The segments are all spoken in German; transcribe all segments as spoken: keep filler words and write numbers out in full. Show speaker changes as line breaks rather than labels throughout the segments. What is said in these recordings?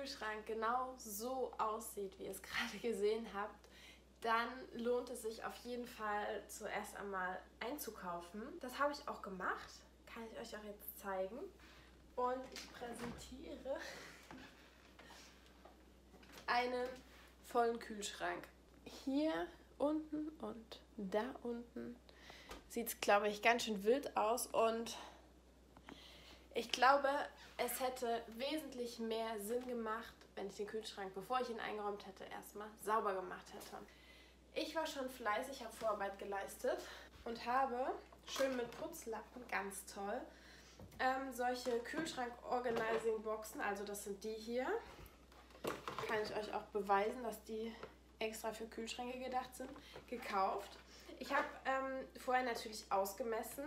Kühlschrank genau so aussieht, wie ihr es gerade gesehen habt, dann lohnt es sich auf jeden Fall zuerst einmal einzukaufen. Das habe ich auch gemacht, kann ich euch auch jetzt zeigen. Und ich präsentiere einen vollen Kühlschrank. Hier unten und da unten sieht es, glaube ich, ganz schön wild aus. Und ich glaube, es hätte wesentlich mehr Sinn gemacht, wenn ich den Kühlschrank, bevor ich ihn eingeräumt hätte, erstmal sauber gemacht hätte. Ich war schon fleißig, habe Vorarbeit geleistet und habe schön mit Putzlappen, ganz toll, ähm, solche Kühlschrank-Organizing-Boxen, also das sind die hier, kann ich euch auch beweisen, dass die extra für Kühlschränke gedacht sind, gekauft. Ich habe ähm, vorher natürlich ausgemessen.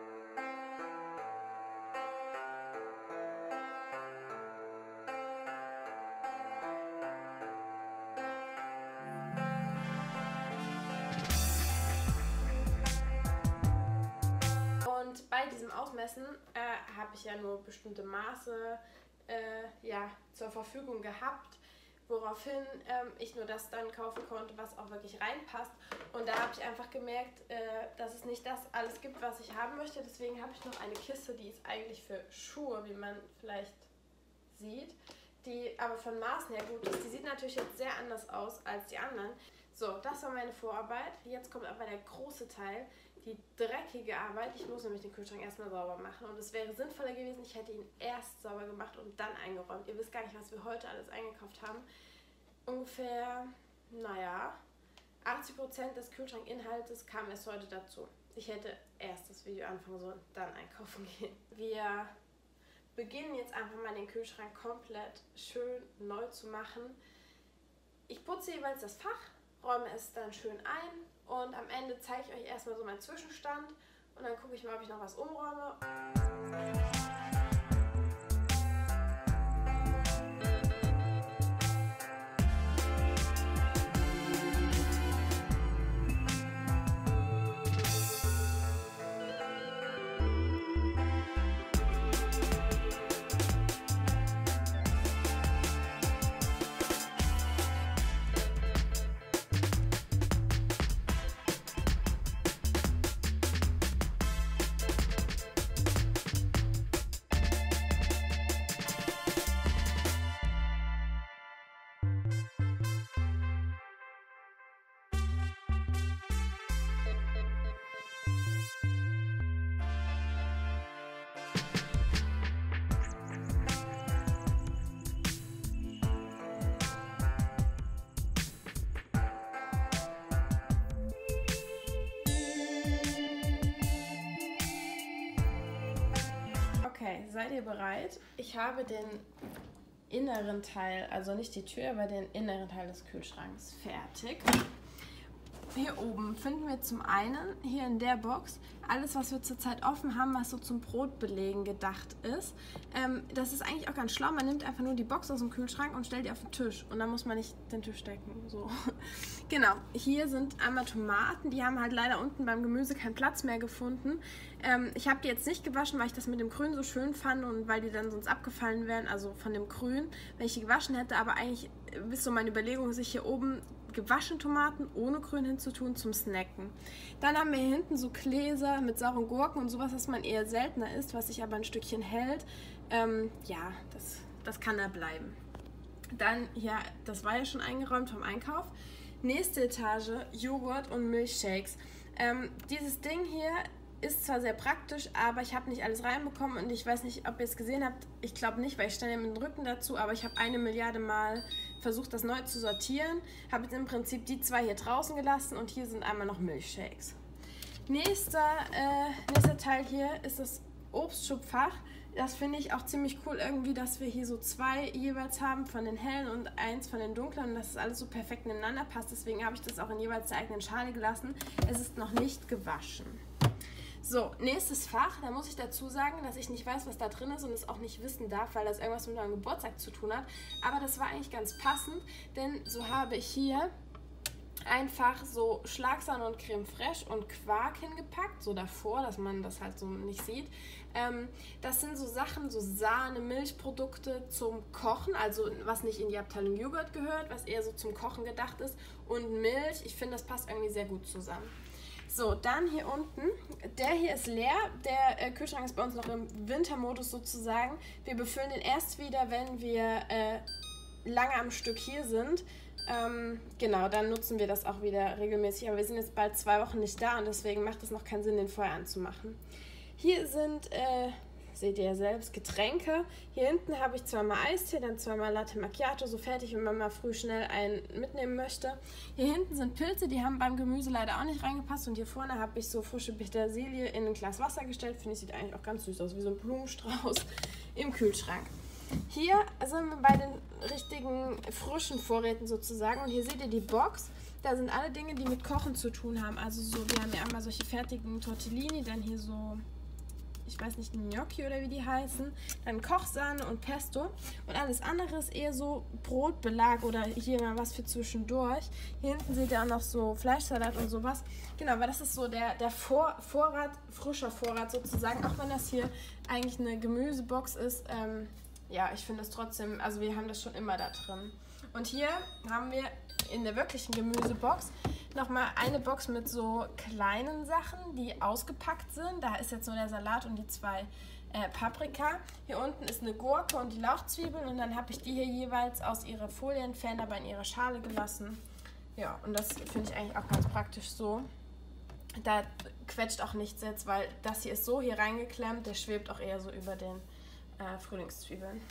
Und bei diesem Ausmessen äh, habe ich ja nur bestimmte Maße äh, ja, zur Verfügung gehabt, woraufhin ähm, ich nur das dann kaufen konnte, was auch wirklich reinpasst. Und da habe ich einfach gemerkt, äh, dass es nicht das alles gibt, was ich haben möchte. Deswegen habe ich noch eine Kiste, die ist eigentlich für Schuhe, wie man vielleicht sieht, die aber von Maßen her gut ist. Die sieht natürlich jetzt sehr anders aus als die anderen. So, das war meine Vorarbeit. Jetzt kommt aber der große Teil, die dreckige Arbeit. Ich muss nämlich den Kühlschrank erstmal sauber machen. Und es wäre sinnvoller gewesen, ich hätte ihn erst sauber gemacht und dann eingeräumt. Ihr wisst gar nicht, was wir heute alles eingekauft haben. Ungefähr, naja, achtzig Prozent des Kühlschrankinhaltes kam erst heute dazu. Ich hätte erst das Video anfangen sollen, dann einkaufen gehen. Wir beginnen jetzt einfach mal den Kühlschrank komplett schön neu zu machen. Ich putze jeweils das Fach, räume es dann schön ein und am Ende zeige ich euch erstmal so meinen Zwischenstand und dann gucke ich mal, ob ich noch was umräume. Okay, seid ihr bereit? Ich habe den inneren Teil, also nicht die Tür, aber den inneren Teil des Kühlschranks fertig. Hier oben finden wir zum einen, hier in der Box, alles, was wir zurzeit offen haben, was so zum Brotbelegen gedacht ist. Ähm, das ist eigentlich auch ganz schlau. Man nimmt einfach nur die Box aus dem Kühlschrank und stellt die auf den Tisch. Und dann muss man nicht den Tisch decken. So. Genau, hier sind einmal Tomaten. Die haben halt leider unten beim Gemüse keinen Platz mehr gefunden. Ähm, ich habe die jetzt nicht gewaschen, weil ich das mit dem Grün so schön fand und weil die dann sonst abgefallen wären, also von dem Grün, wenn ich die gewaschen hätte. Aber eigentlich ist so meine Überlegung, sich hier oben gewaschene Tomaten ohne Grün hinzutun zum Snacken. Dann haben wir hier hinten so Gläser mit sauren Gurken und sowas, was man eher seltener isst, was sich aber ein Stückchen hält. Ähm, ja, das, das kann da bleiben. Dann, ja, das war ja schon eingeräumt vom Einkauf. Nächste Etage, Joghurt und Milchshakes. Ähm, dieses Ding hier ist zwar sehr praktisch, aber ich habe nicht alles reinbekommen und ich weiß nicht, ob ihr es gesehen habt. Ich glaube nicht, weil ich stand ja mit dem Rücken dazu, aber ich habe eine Milliarde Mal versucht, das neu zu sortieren. Habe jetzt im Prinzip die zwei hier draußen gelassen und hier sind einmal noch Milchshakes. Nächster, äh, nächster Teil hier ist das Obstschubfach. Das finde ich auch ziemlich cool irgendwie, dass wir hier so zwei jeweils haben von den hellen und eins von den dunklen und dass es alles so perfekt ineinander passt. Deswegen habe ich das auch in jeweils der eigenen Schale gelassen. Es ist noch nicht gewaschen. So, nächstes Fach, da muss ich dazu sagen, dass ich nicht weiß, was da drin ist und es auch nicht wissen darf, weil das irgendwas mit meinem Geburtstag zu tun hat. Aber das war eigentlich ganz passend, denn so habe ich hier einfach so Schlagsahne und Creme Fraiche und Quark hingepackt, so davor, dass man das halt so nicht sieht. Ähm, das sind so Sachen, so Sahne, Milchprodukte zum Kochen, also was nicht in die Abteilung Joghurt gehört, was eher so zum Kochen gedacht ist. Und Milch, ich finde, das passt irgendwie sehr gut zusammen. So, dann hier unten, der hier ist leer, der äh, Kühlschrank ist bei uns noch im Wintermodus sozusagen. Wir befüllen den erst wieder, wenn wir äh, lange am Stück hier sind. Ähm, genau, dann nutzen wir das auch wieder regelmäßig, aber wir sind jetzt bald zwei Wochen nicht da und deswegen macht es noch keinen Sinn, den vorher anzumachen. Hier sind, äh, seht ihr ja selbst, Getränke. Hier hinten habe ich zweimal Eistee, dann zweimal Latte Macchiato, so fertig, wenn man mal früh schnell einen mitnehmen möchte. Hier hinten sind Pilze, die haben beim Gemüse leider auch nicht reingepasst und hier vorne habe ich so frische Petersilie in ein Glas Wasser gestellt. Finde ich, sieht eigentlich auch ganz süß aus, wie so ein Blumenstrauß im Kühlschrank. Hier sind wir bei den richtigen frischen Vorräten sozusagen und hier seht ihr die Box. Da sind alle Dinge, die mit Kochen zu tun haben. Also so, wir haben ja einmal solche fertigen Tortellini, dann hier so, ich weiß nicht, Gnocchi oder wie die heißen, dann Kochsahne und Pesto und alles andere ist eher so Brotbelag oder hier mal was für zwischendurch. Hier hinten seht ihr auch noch so Fleischsalat und sowas. Genau, weil das ist so der, der Vor Vorrat, frischer Vorrat sozusagen, auch wenn das hier eigentlich eine Gemüsebox ist. Ähm, ja, ich finde es trotzdem, also wir haben das schon immer da drin. Und hier haben wir in der wirklichen Gemüsebox nochmal eine Box mit so kleinen Sachen, die ausgepackt sind. Da ist jetzt nur der Salat und die zwei äh, Paprika. Hier unten ist eine Gurke und die Lauchzwiebeln und dann habe ich die hier jeweils aus ihrer Folie entfernt, aber in ihre Schale gelassen. Ja, und das finde ich eigentlich auch ganz praktisch so. Da quetscht auch nichts jetzt, weil das hier ist so hier reingeklemmt, der schwebt auch eher so über den äh, Frühlingszwiebeln.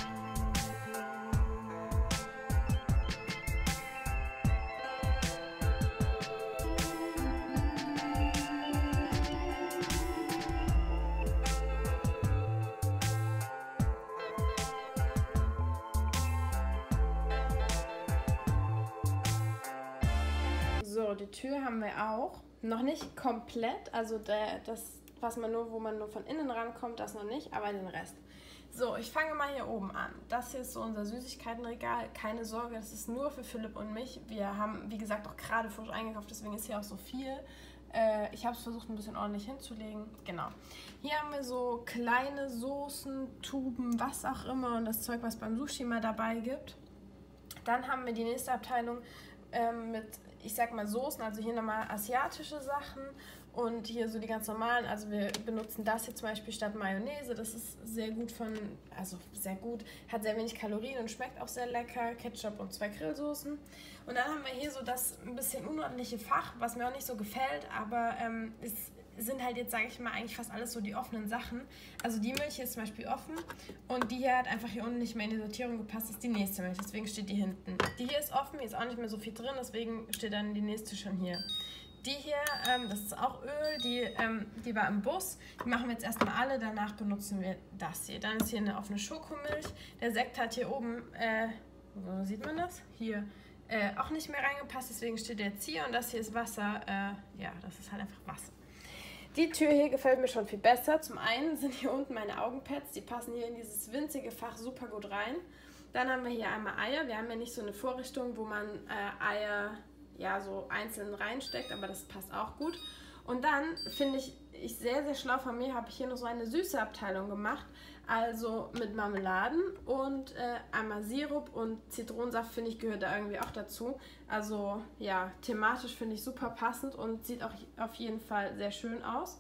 So, die Tür haben wir auch. Noch nicht komplett, also der, das, was man nur, wo man nur von innen rankommt, das noch nicht, aber den Rest. So, ich fange mal hier oben an. Das hier ist so unser Süßigkeitenregal. Keine Sorge, das ist nur für Philipp und mich. Wir haben, wie gesagt, auch gerade frisch eingekauft, deswegen ist hier auch so viel. Äh, ich habe es versucht, ein bisschen ordentlich hinzulegen. Genau. Hier haben wir so kleine Soßen, Tuben, was auch immer und das Zeug, was beim Sushi mal dabei gibt. Dann haben wir die nächste Abteilung ähm, mit, ich sag mal, Soßen, also hier nochmal asiatische Sachen und hier so die ganz normalen, also wir benutzen das hier zum Beispiel statt Mayonnaise, das ist sehr gut von, also sehr gut, hat sehr wenig Kalorien und schmeckt auch sehr lecker, Ketchup und zwei Grillsoßen. Und dann haben wir hier so das ein bisschen unordentliche Fach, was mir auch nicht so gefällt, aber ähm, es sind halt jetzt, sage ich mal, eigentlich fast alles so die offenen Sachen. Also die Milch hier ist zum Beispiel offen und die hier hat einfach hier unten nicht mehr in die Sortierung gepasst, das ist die nächste Milch, deswegen steht die hinten. Die hier ist offen, hier ist auch nicht mehr so viel drin, deswegen steht dann die nächste schon hier. Die hier, ähm, das ist auch Öl, die, ähm, die war im Bus, die machen wir jetzt erstmal alle, danach benutzen wir das hier. Dann ist hier eine offene Schokomilch, der Sekt hat hier oben, äh, wo sieht man das? Hier. Äh, auch nicht mehr reingepasst, deswegen steht der jetzt hier und das hier ist Wasser, äh, ja, das ist halt einfach Wasser. Die Tür hier gefällt mir schon viel besser. Zum einen sind hier unten meine Augenpads, die passen hier in dieses winzige Fach super gut rein. Dann haben wir hier einmal Eier. Wir haben ja nicht so eine Vorrichtung, wo man äh, Eier ja so einzeln reinsteckt, aber das passt auch gut. Und dann finde ich, ich sehr, sehr schlau von mir, habe ich hier noch so eine süße Abteilung gemacht. Also mit Marmeladen und äh, einmal Sirup und Zitronensaft, finde ich, gehört da irgendwie auch dazu. Also ja, thematisch finde ich super passend und sieht auch auf jeden Fall sehr schön aus.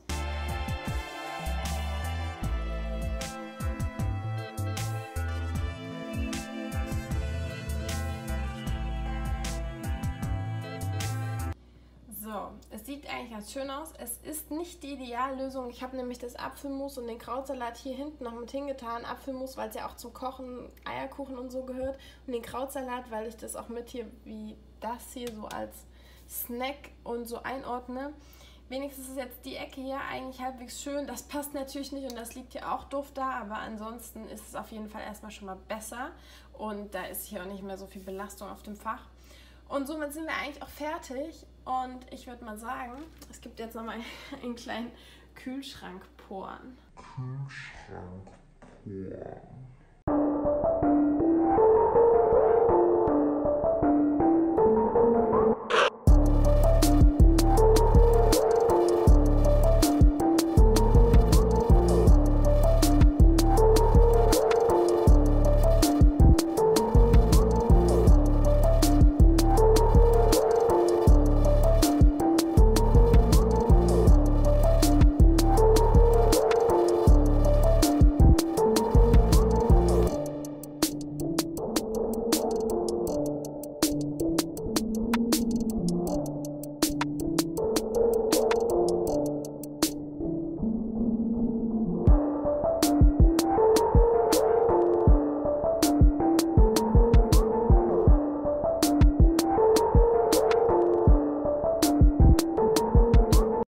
So, es sieht eigentlich ganz schön aus. Es ist nicht die Ideallösung. Ich habe nämlich das Apfelmus und den Krautsalat hier hinten noch mit hingetan. Apfelmus, weil es ja auch zum Kochen, Eierkuchen und so gehört. Und den Krautsalat, weil ich das auch mit hier wie das hier so als Snack und so einordne. Wenigstens ist jetzt die Ecke hier eigentlich halbwegs schön. Das passt natürlich nicht und das liegt hier auch doof da, aber ansonsten ist es auf jeden Fall erstmal schon mal besser. Und da ist hier auch nicht mehr so viel Belastung auf dem Fach. Und somit sind wir eigentlich auch fertig und ich würde mal sagen, es gibt jetzt nochmal einen kleinen Kühlschrankporen.
Kühlschrankporen.